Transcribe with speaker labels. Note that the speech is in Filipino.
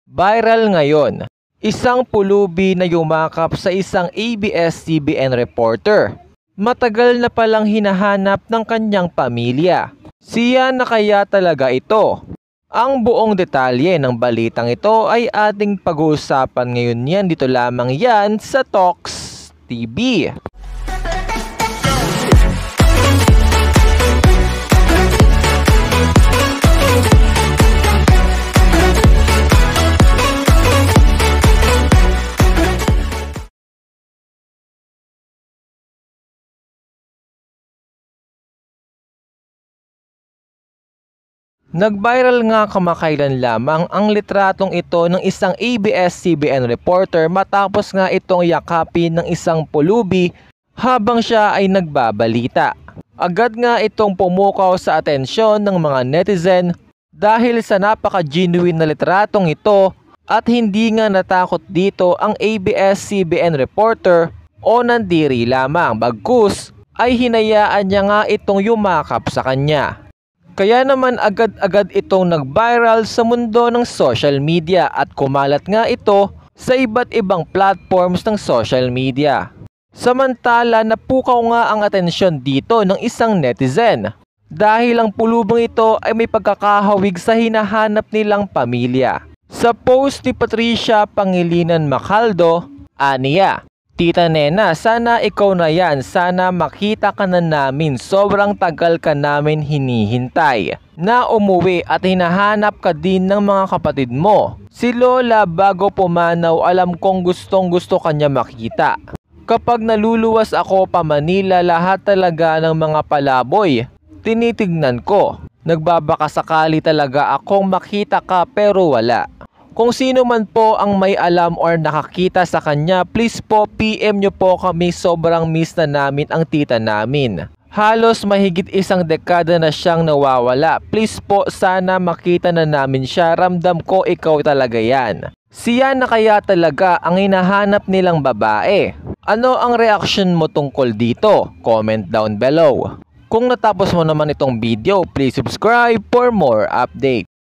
Speaker 1: Viral ngayon, isang pulubi na yumakap sa isang ABS-CBN reporter. Matagal na palang hinahanap ng kanyang pamilya. Siya na kaya talaga ito? Ang buong detalye ng balitang ito ay ating pag-uusapan ngayon yan. Dito lamang yan sa Talks TV. Nag-viral nga kamakailan lamang ang litratong ito ng isang ABS-CBN reporter matapos nga itong yakapin ng isang pulubi habang siya ay nagbabalita. Agad nga itong pumukaw sa atensyon ng mga netizen dahil sa napaka-genuine na litratong ito at hindi nga natakot dito ang ABS-CBN reporter o nandiri lamang, bagkus ay hinayaan niya nga itong yumakap sa kanya. Kaya naman agad-agad itong nag-viral sa mundo ng social media at kumalat nga ito sa iba't ibang platforms ng social media. Samantala napukaw nga ang atensyon dito ng isang netizen dahil ang pulubong ito ay may pagkakahawig sa hinahanap nilang pamilya. Sa post ni Patricia Pangilinan Macaldo, aniya, "Tita Nena, sana ikaw na yan. Sana makita ka na namin. Sobrang tagal ka namin hinihintay na umuwi at hinahanap ka din ng mga kapatid mo. Si Lola bago pumanaw alam kong gustong gusto kanya makita. Kapag naluluwas ako pa Manila lahat talaga ng mga palaboy tinitignan ko. Nagbabaka sakali talaga akong makita ka pero wala. Kung sino man po ang may alam or nakakita sa kanya, please po PM nyo po kami, sobrang miss na namin ang tita namin. Halos mahigit isang dekada na siyang nawawala. Please po sana makita na namin siya, ramdam ko ikaw talaga yan. Siya na kaya talaga ang hinahanap nilang babae." Ano ang reaction mo tungkol dito? Comment down below. Kung natapos mo naman itong video, please subscribe for more updates.